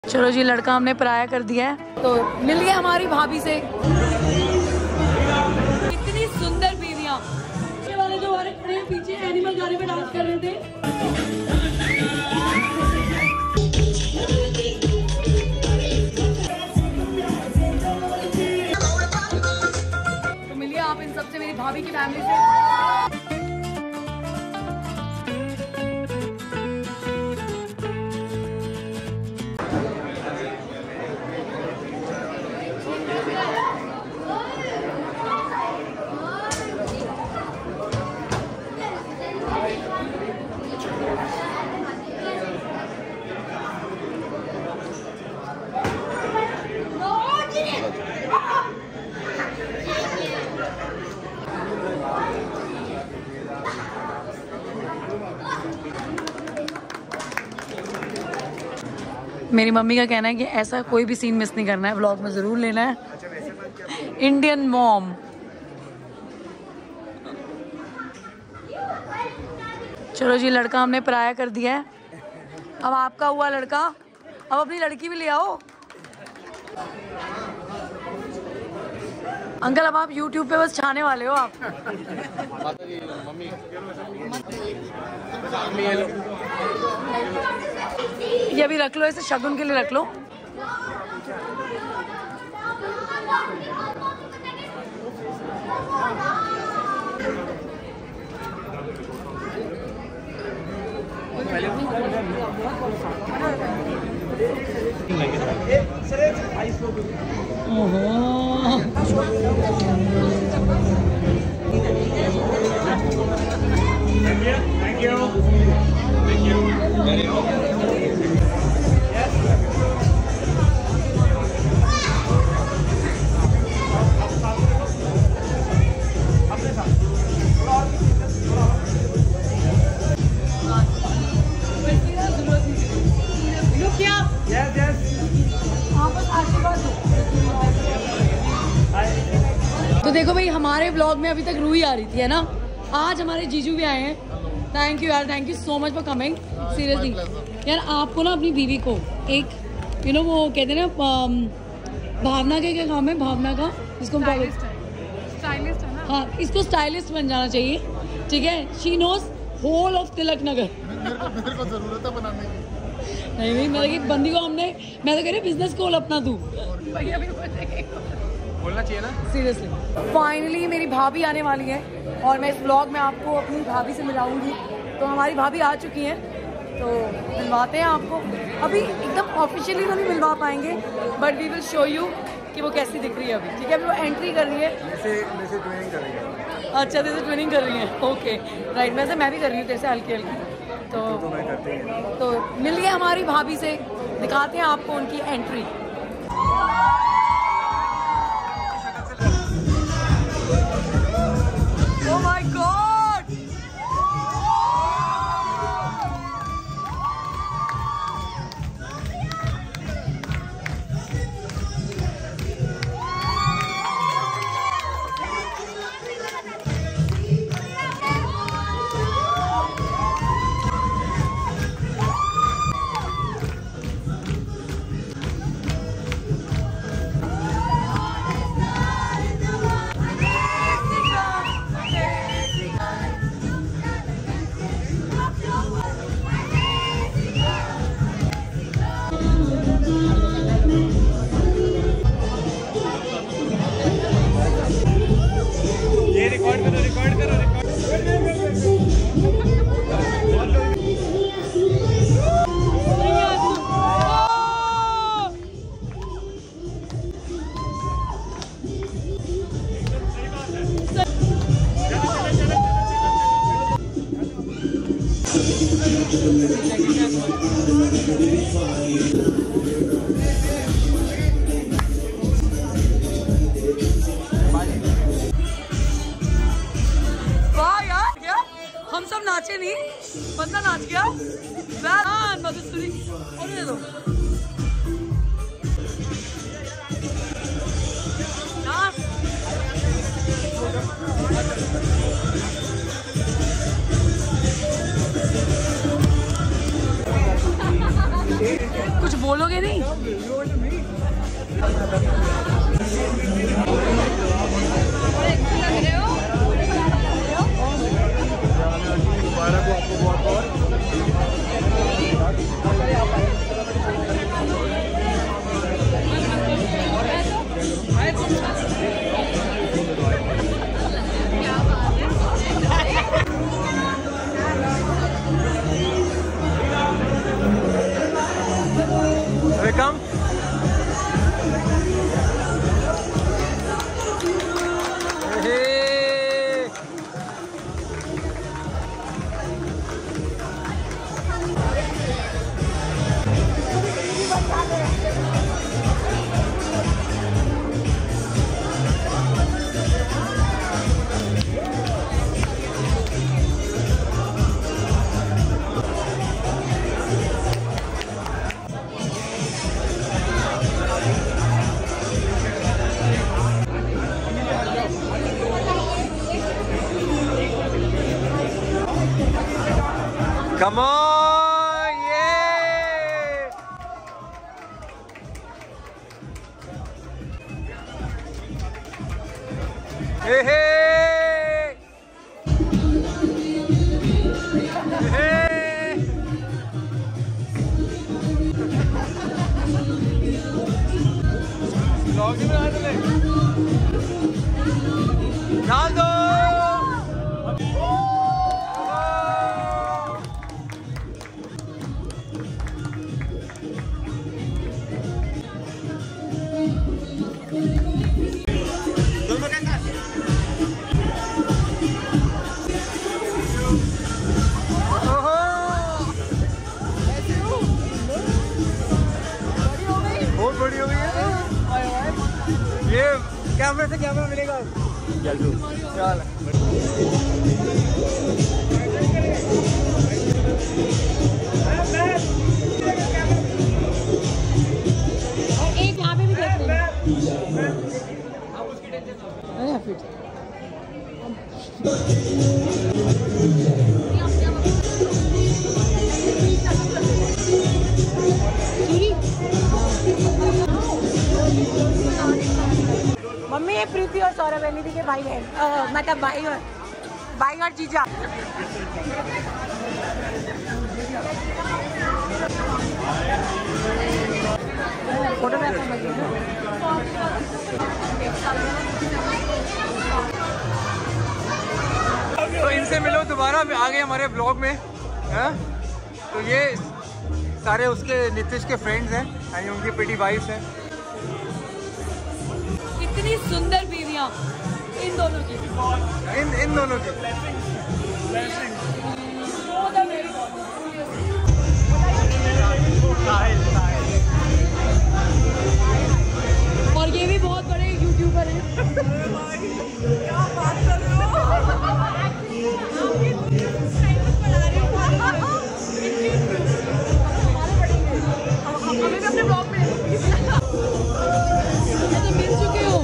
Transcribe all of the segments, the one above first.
चलो जी, लड़का हमने पराया कर दिया है, तो मिल गया हमारी भाभी से। इतनी सुंदर बीवियां। ये वाले जो हमारे खड़े पीछे एनिमल गाने पे डांस कर रहे थे। तो मिलिए आप इन सबसे, मेरी भाभी की फैमिली से। मेरी मम्मी का कहना है कि ऐसा कोई भी सीन मिस नहीं करना है, व्लॉग में जरूर लेना है। Indian mom. चलो जी, लड़का हमने पराया कर दिया है, अब आपका हुआ लड़का, अब अपनी लड़की भी ले आओ। अंकल अब आप YouTube पे बस छाने वाले हो आप। ये अभी रख लो, इसे शगुन के लिए रख लो। Thank you. Thank you. Very much. तो देखो भाई, हमारे ब्लॉग में अभी तक रूही आ रही थी, है ना। आज हमारे जीजू भी आए हैं। थैंक यू यार, thank you so much for coming. Seriously यार, आपको ना अपनी बीवी को एक वो कहते हैं ना, भावना के क्या काम है, भावना का, इसको स्टाइलिस्ट है ना। हाँ, इसको स्टाइलिस्ट बन जाना चाहिए, ठीक है। She knows whole of Tilak Nagar. मेरे को जरूरत है बनाने की। नहीं, मतलब बंदी को हमने, मैं तो कह रही बिजनेस खोल अपना तू। बोलना चाहिए ना, सीरियसली। फाइनली मेरी भाभी आने वाली है और मैं इस व्लॉग में आपको अपनी भाभी से मिलाऊंगी। तो हमारी भाभी आ चुकी हैं, तो मिलवाते हैं आपको। अभी एकदम ऑफिशियली तो नहीं मिलवा पाएंगे, but we will show you कि वो कैसी दिख रही है अभी, ठीक है। अभी वो एंट्री कर रही है। ट्रेनिंग कर रही है। अच्छा, तेरे से ट्रेनिंग कर रही है, ओके राइट। वैसे मैं भी कर रही हूँ तेरे से हल्की हल्की। तो मिल गया हमारी भाभी से, दिखाते हैं आपको उनकी एंट्री। Oh my God! हम सब नाचे नहीं, बंदा नाच गया। और दे दो कुछ बोलोगे नहीं? Welcome. Come on! Yeah! Hey, hey! Hey! Vlog नहीं बना चले? डाल दो! बड़ी हो गई है ये कैमरे से कैमरा मिलेगा चल एक यहाँ पे भी देख लेंगे। अरे फिर मम्मी ये प्रीति और सौरभ निधि के भाई है, मतलब भाई और जीजा। तो इनसे मिलो दोबारा आगे हमारे ब्लॉग में है? तो ये सारे उसके नीतीश के फ्रेंड्स हैं, यानी उनकी प्रीटी वाइफ्स हैं। इतनी सुंदर बीवियां इन दोनों की, इन दोनों की। और ये भी बहुत बड़े यूट्यूबर हैं। क्या बात कर रहे हो? अपने ब्लॉग में मिल चुके हो।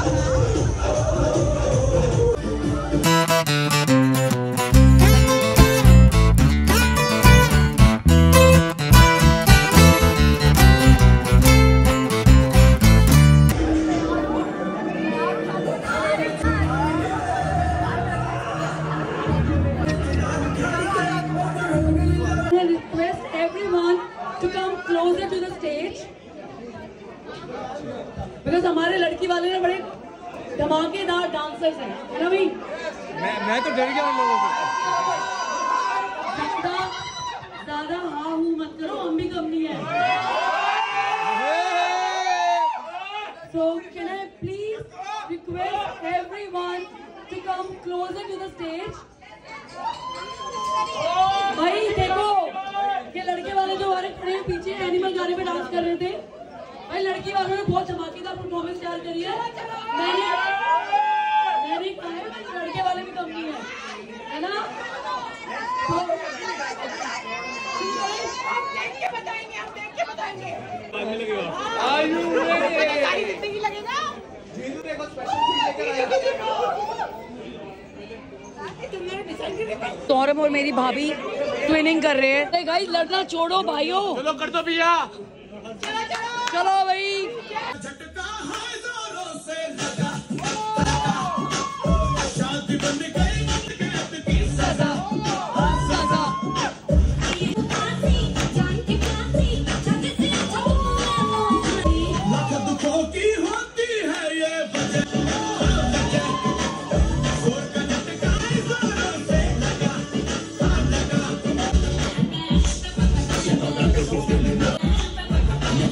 Request everyone to come closer to the stage because हमारे लड़की वाले ना बड़े धमाकेदार डांसर्स हैं, है ना भाई? मैं तो डर गया उन लोगों से। ज़्यादा हाँ हूँ मत करो, हम भी कम नहीं है। So can I please request everyone to come closer to the stage? भाई देखो ये लड़के वाले जो हमारे खड़े पीछे एनिमल गाने पे डांस कर रहे थे, भाई लड़की वालों ने बहुत धमाकेदार परफॉर्मेंस तैयार करी है। मैंने कहा है लड़के वाले भी कम नहीं है ना? हम देख के बताएंगे। लगेगा। सौरभ और मेरी भाभी ट्विनिंग कर रहे हैं। गाइस लड़ना छोड़ो भाइयों। चलो कर दो भैया।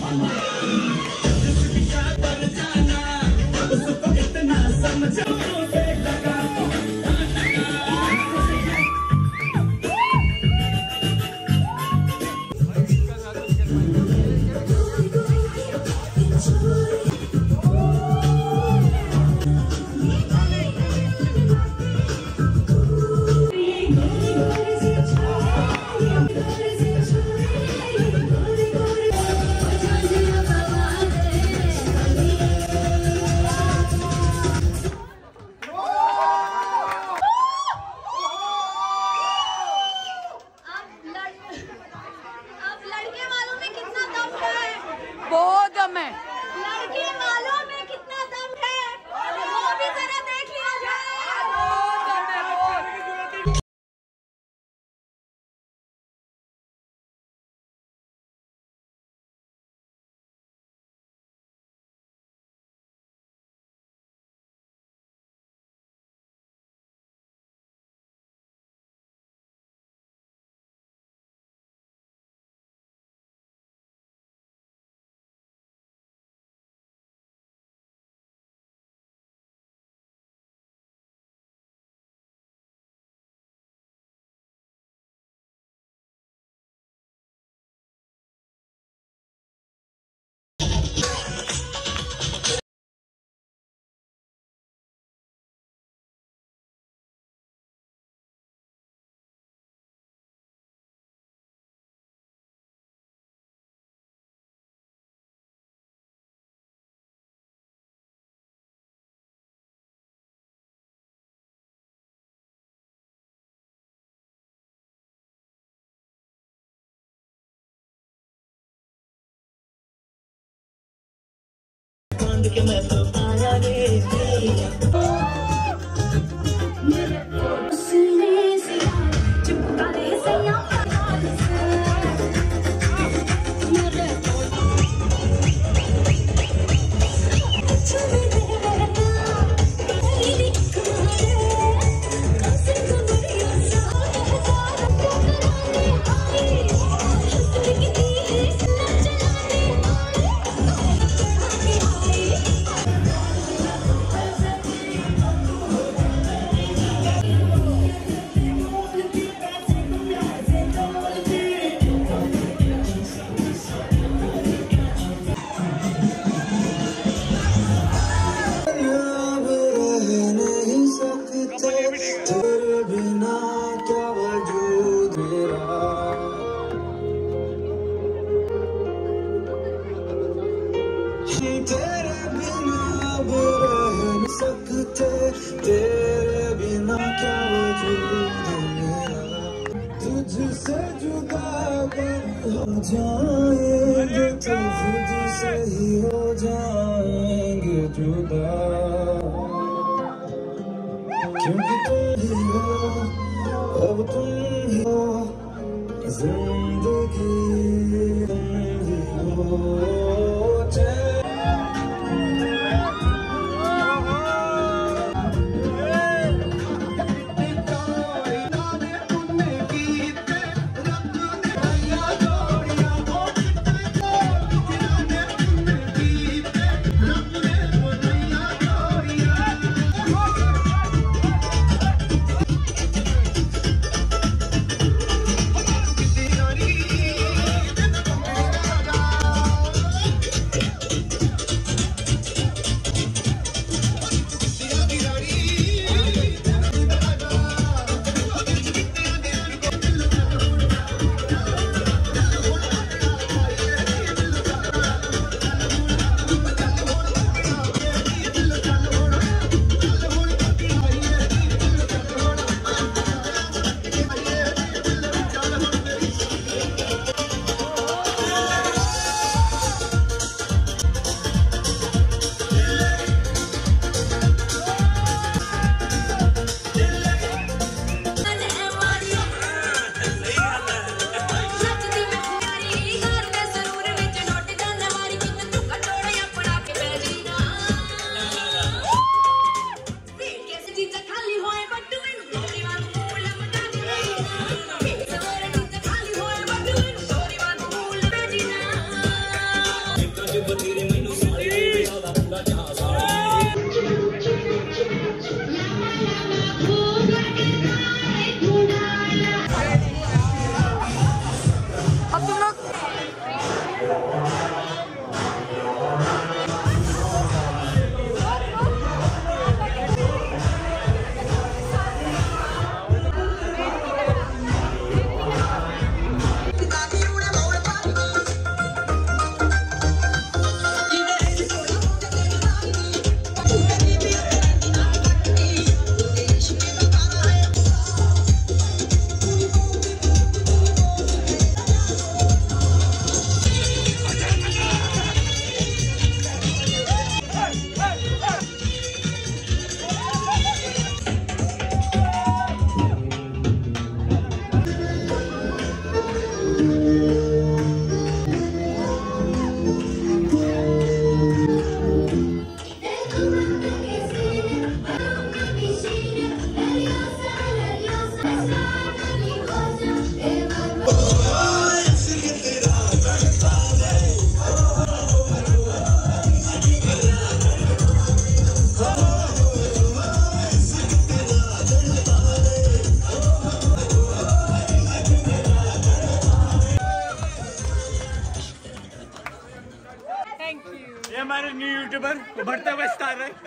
बहुत दम है। लड़के वालों में कितना दम है वो भी जरा देख लिया जाए। बहुत दम है, बहुत। के मैं तो आया रे तेरे बिना क्या वजूद मेरा तेरे बिना अब रह नहीं सकते तेरे बिना क्या वजूद मेरा तुझसे जुदा अगर हो जाएंगे तो खुद से ही हो जाएंगे जुदा क्योंकि तुम ही हो अब तुम ही हो जिंदगी तुम ही हो अब तुम लोग ये हमारे न्यू यूट्यूबर बढ़ता हुआ स्टार है।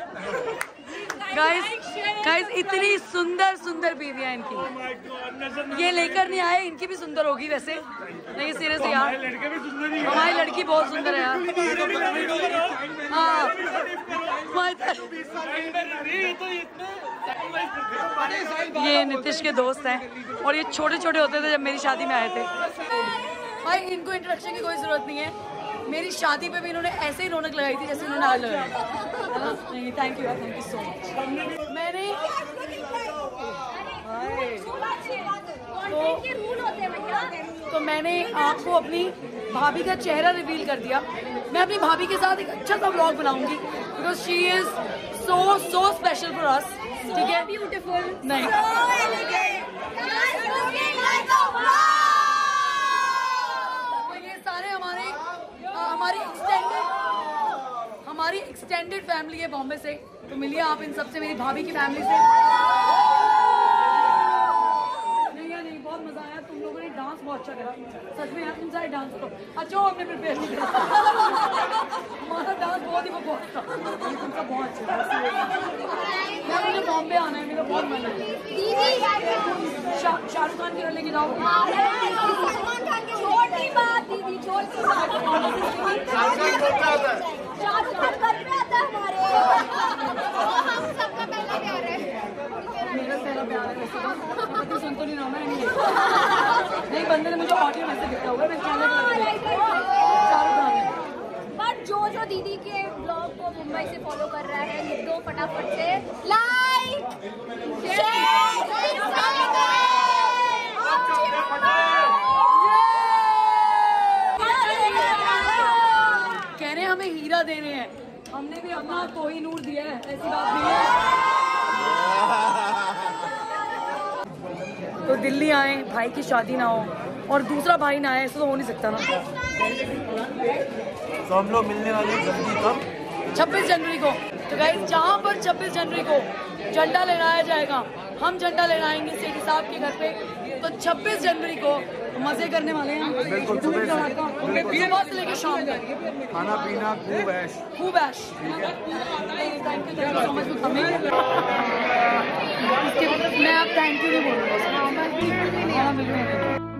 गाइस इतनी सुंदर सुंदर बीवियां इनकी, ये लेकर नहीं आए, इनकी भी सुंदर होगी वैसे, नहीं सीरियसली यार, हमारी लड़की बहुत सुंदर है यार। हाँ ये नीतीश के दोस्त हैं और ये छोटे छोटे होते थे जब मेरी शादी में आए थे। भाई इनको इंट्रोडक्शन की कोई जरूरत नहीं है, मेरी शादी पे भी इन्होंने ऐसे ही रौनक लगाई थी जैसे इन्होंने आज लगाई। नहीं थैंक यू सो मच। मैंने तो मैंने आपको अपनी भाभी का चेहरा रिवील कर दिया। मैं अपनी भाभी के साथ एक अच्छा सा व्लॉग बनाऊंगी because she is so special for us. ठीक है, ब्यूटीफुल नहीं हमारी एक्सटेंडेड फैमिली है बॉम्बे से, तो मिलिए आप इन सबसे, मेरी भाभी की फैमिली से। नहीं बहुत मजा आया, तुम लोगों ने डांस बहुत अच्छा करा, सच में यार तुम सारे डांस करो अच्छा हो, हमने प्रिपेयर नहीं करा, हमारा डांस बहुत ही बहुत था, तुमका बहुत अच्छा। मुझे बॉम्बे आना है, मेरा बहुत मन है। शाहरुख खान की लेके जाओ। छोटी बात दीदी, छोटी बात। शाहरुख खान घर पे आता है हमारे, हम सबका पहला प्यार है। मेरा पहला प्यार है, तो सुन तो नहीं रहा मैं नहीं, बंदे ने मुझे ऑडियो मैसेज दिया हुआ है, मैं चैनल शाहरुख खान है। बट जो दीदी के ब्लॉग को मुंबई से फॉलो कर रहा है, लिख दो फटाफट से लाइक शेयर कह रहे हैं हमें हीरा दे रहे हैं, हमने भी अपना कोहिनूर दिया है, ऐसी बात नहीं है। तो दिल्ली आए, भाई की शादी ना हो और दूसरा भाई ना आए, ऐसा तो हो नहीं सकता ना। तो हम लोग मिलने वाले हैं जल्दी कब? 26 जनवरी को। तो गाइस जहाँ पर 26 जनवरी को झंडा लहराया जाएगा, हम झंडा लहराएंगे सेठी साहब के घर पे। तो 26 जनवरी को मजे करने वाले हैं, बिल्कुल सुबह से लेके शाम तक खाना पीना खूब ऐश। Thank you so much for coming. मैं अब थैंक यू नहीं बोलूँगा।